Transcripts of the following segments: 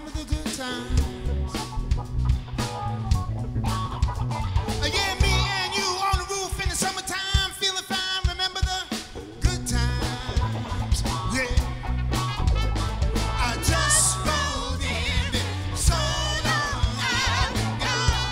remember the good times. Yeah, me and you on the roof in the summertime, feeling fine, remember the good times. Yeah, I just rolled in so long ago.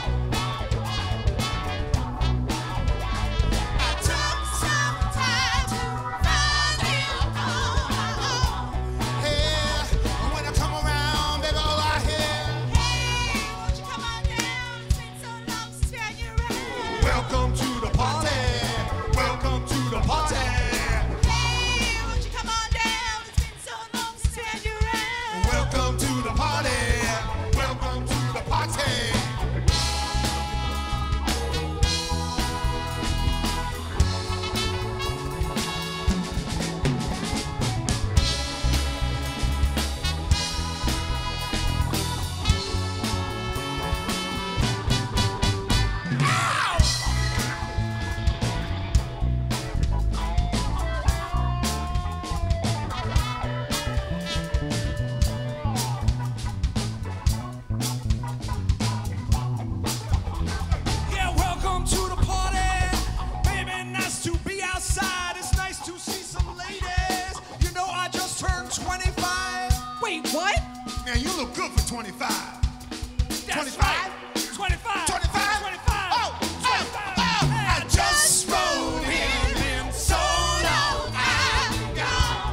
I took some time to find you on my own. Yeah, when I come around, baby, all I hear, hey, won't you come on down? It's been so long since we had you around. Welcome to the party. Welcome to the party. Hey, won't you come on down? It's been so long since we had you around. Welcome to the party. Welcome to the party. Yeah, welcome to the party. Baby, nice to be outside. It's nice to see some ladies. You know, I just turned 25. Wait, what? Man, you look good for 25. That's 25? right. 25. 25? 25. Oh, 25. I just rolled in so long ago.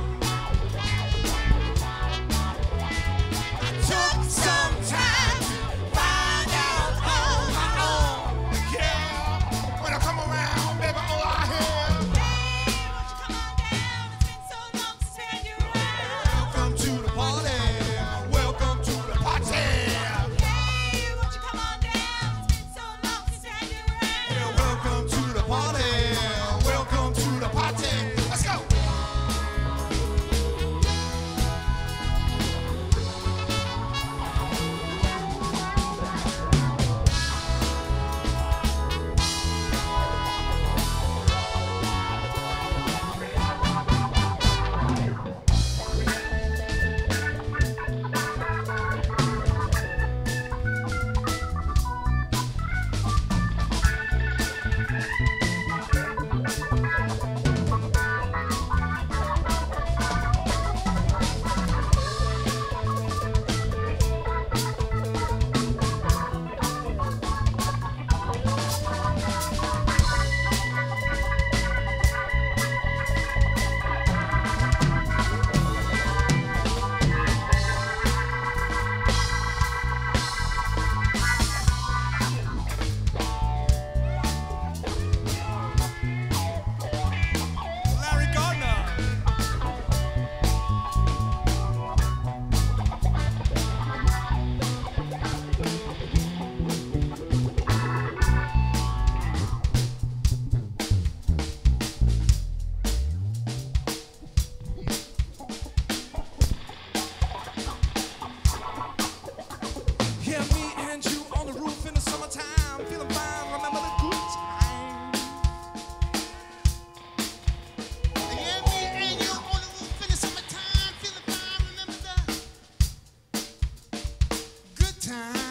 I took some time to find out on my own. Yeah, when I come around, baby, all I hear, Hey, won't you come on down? It's been so long since we had you around. welcome to the party. Welcome to the party. Hey, won't you come on down? It's been so long since we had you around. Yeah, welcome to the party. Welcome to the party. Let's go. Larry Gardner. Yeah, me and you on the roof in the summertime, feeling fine, remember the good times. Yeah, me and you on the roof in the summertime, feeling fine, remember the good times.